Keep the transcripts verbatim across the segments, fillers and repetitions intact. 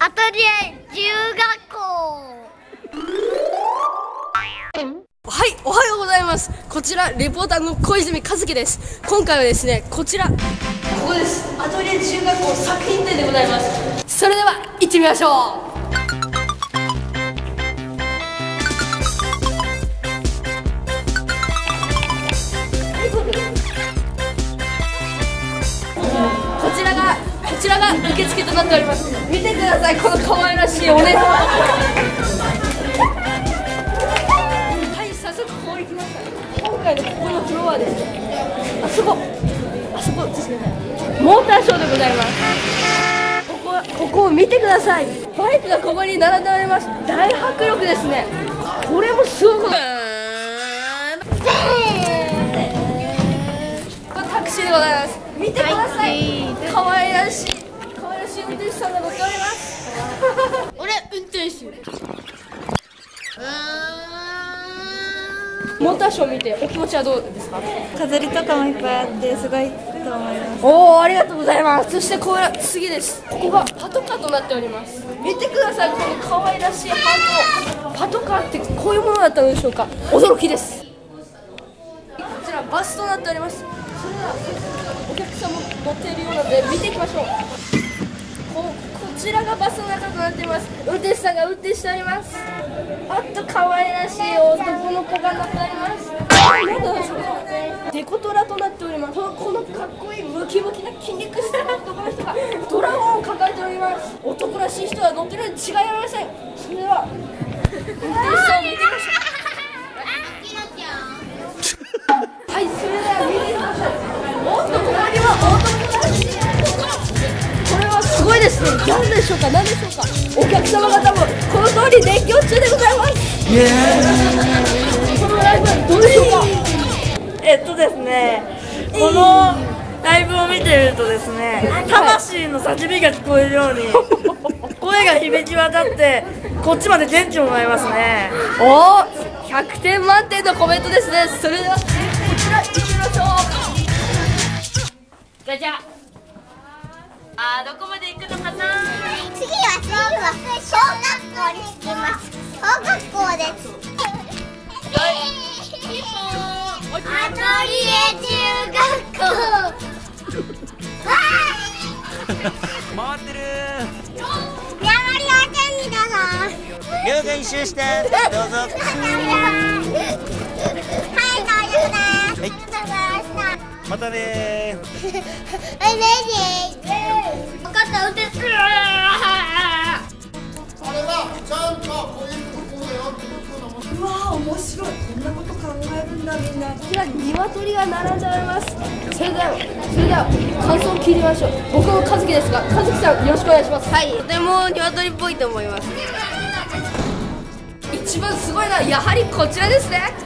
アトリエ自由学校。 はい、おはようございます。こちらレポーターの小泉和樹です。今回はですね、こちらここです。アトリエ自由学校作品展でございます。それでは行ってみましょう。こちらがこちらが受付となっております。見てください、この可愛らしいお姉さん。はい、早速ここに来ました。今回のここのフロアですね。あそこあそこですね。モーターショーでございます。ここここを見てください。バイクがここに並んでおります。大迫力ですね。これもすごい。タクシーでございます。見てください。可愛らしい可愛らしい運転手さんが乗っております。 俺運転手。 モーターショー見てお気持ちはどうですか？ 飾りとかもいっぱいあってすごいと思います。 おお、ありがとうございます。そしてこれ次です。ここがパトカーとなっております。見てください、この可愛らしいハンド。パトカーってこういうものだったのでしょうか？驚きです。こちらバスとなっております。それではお客さんも乗っているようなので見ていきましょう。ここちらがバスの中となっています。運転手さんが運転しております。あっと可愛らしい男の子が乗っております。なんだろう、デコトラとなっております。このこのかっこいいムキムキな筋肉質な男の人がドラゴンを抱えております。男らしい人は乗ってるに違いありません。それでは運転手さんを見てみましょう。はい、それでは見てみましょう。おっと、隣は男らしい男。これはすごいですね。何でしょうか、何でしょうか。お客様方もこの通り熱狂中でございます。このライブはどうでしょうか。 えっとですね、このライブを見ているとですね、魂の叫びが聞こえるように声が響き渡ってこっちまで元気をもらいますね。 おお、ひゃくてん満点のコメントですね。それではこちら行ってみましょう。 じゃじゃあー、どこまで行くのかな。次は次は小学校に行きます。小学校です。アトリエ中学校。 回ってるやまりはちゃんにだぞ。 両が一周してどうぞ。 はい、到着です。ありがとうございました。 またねー。 はい、レディー。分かった、運転する。 あれはちゃんとこういうところよってことの。 うわー、面白い。こんなこと考えるんだみんな。こちら鶏が並んでおります。それではそれでは感想を聞いてみましょう。僕の和樹ですが、和樹さんよろしくお願いします。はい、とても鶏っぽいと思います。一番すごいのはやはりこちらですね。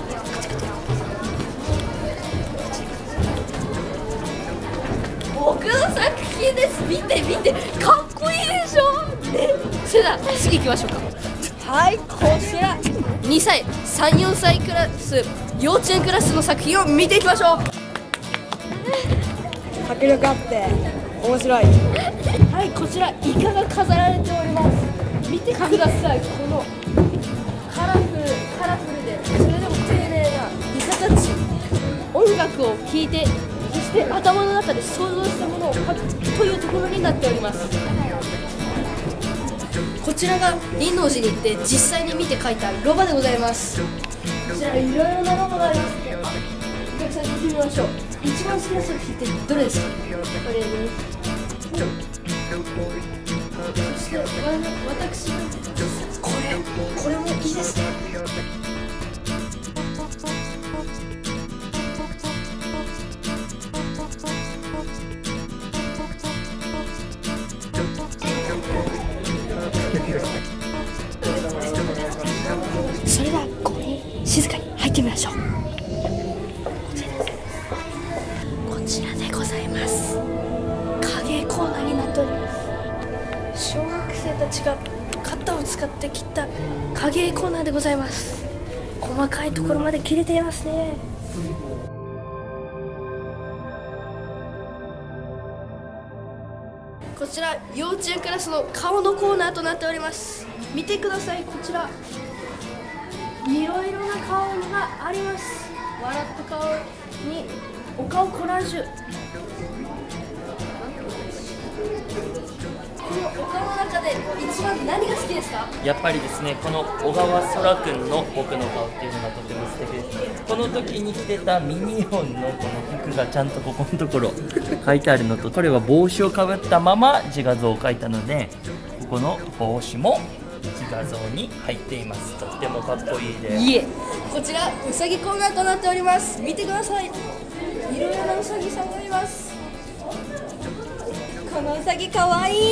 僕の作品です。見て見て、かっこいいでしょ、ね、それでは次行きましょうか。はい、こちらにさい、さん、よんさいクラス、幼稚園クラスの作品を見ていきましょう。 迫力あって面白い。 はい、こちらイカが飾られております。見てください、このカラフルカラフルでそれでも丁寧なイカたち。音楽を聴いて、そして頭の中で想像したものを描くというところになっております。こちらが輪王寺に行って実際に見て描いたロバでございます。こちらいろいろなロバがあります。お客さんに見てみましょう。一番好きな作品ってどれですか？これです。そして私これこれもいいですね。それではここに静かに入ってみましょう。こちらでございます。影絵コーナーになっております。小学生たちが型を使って切った影絵コーナーでございます。細かいところまで切れていますね。ここちら幼稚園クラスの顔のコーナーとなっております。見てください、こちらいろいろな顔があります。笑った顔にお顔コラージュ。このお顔の中で一番何が好きですか？ やっぱりですね、この小川空くんの僕の顔っていうのがとても素敵です。この時に着てたミニオンのこの服がちゃんとここのところ書いてあるのと、これは帽子をかぶったまま自画像を描いたので、ここの帽子も自画像に入っています。とってもかっこいいです。 いえ、こちらうさぎコーナーとなっております。見てください、いろいろなうさぎさんがいます。このうさぎかわいい。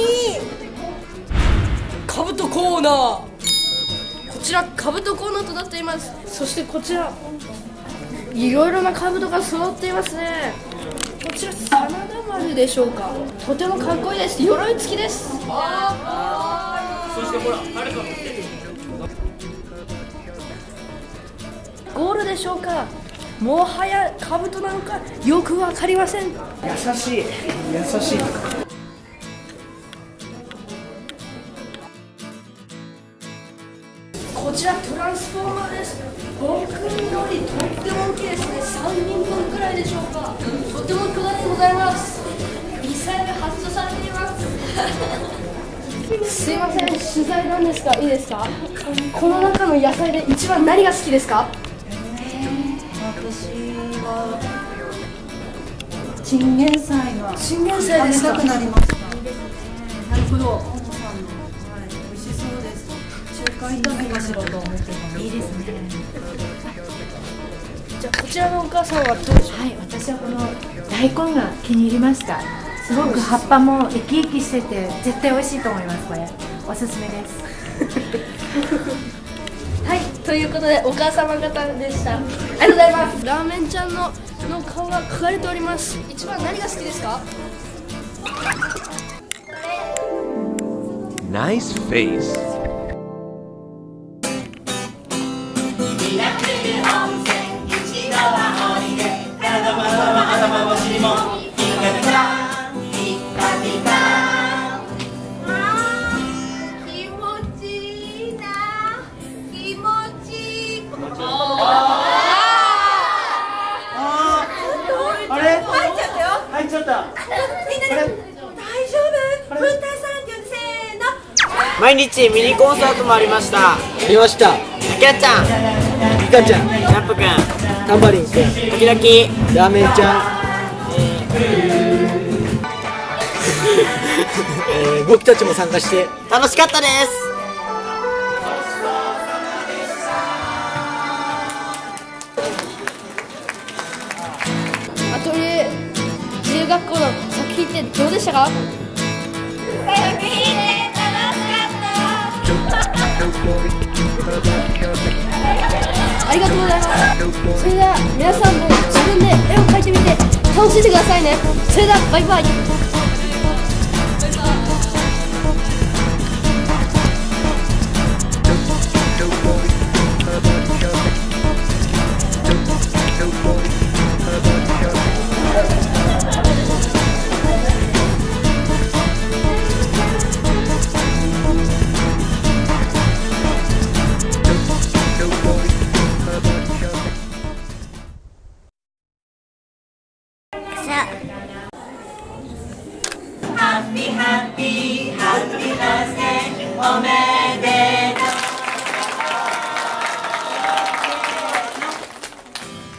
かぶとコーナー、こちらかぶとコーナーとなっています。そしてこちらいろいろなかぶとが揃っていますね。こちら真田丸でしょうか。とてもかっこいいです。鎧付きです。 そしてほら、はるかも来てる。 ゴールでしょうか。もはやかぶとなのかよくわかりません。優しい優しい。こちらトランスフォーマーです。僕よりとっても大きいですね。さんにんぶんくらいでしょうか。とても巨大でございます。ミサイル発射されていますすいません、取材なんですがいいですか？この中の野菜で一番何が好きですか？ 私はチンゲン菜がチンゲン菜ですか？ 食べたくなりました。 なるほど。 はい、美味しそうです。中華炒めかしらと思ってた。いいですね。 じゃあこちらのお母さんはどうでしょう？ はい、私はこの大根が気に入りました。すごく葉っぱも生き生きしてて絶対美味しいと思います。これおすすめです。 はい、ということでお母様方でした。ありがとうございます。ラーメンちゃんのの顔が描かれております。一番何が好きですか ？Nice face. 毎日ミニコンサートもありました。 見ました。 たけあちゃん、 リカちゃん、 ジャンプくん、 タンバリンくん、 時々 ラーメンちゃん、えー、僕たちも参加して楽しかったです。 アトリエ自由学校の作品ってどうでしたか？作品で楽しかったありがとうございます。それでは皆さんも自分で絵を描いてみて楽しんでくださいね。それではバイバイ。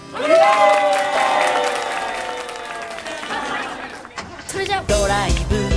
それじゃあドライブ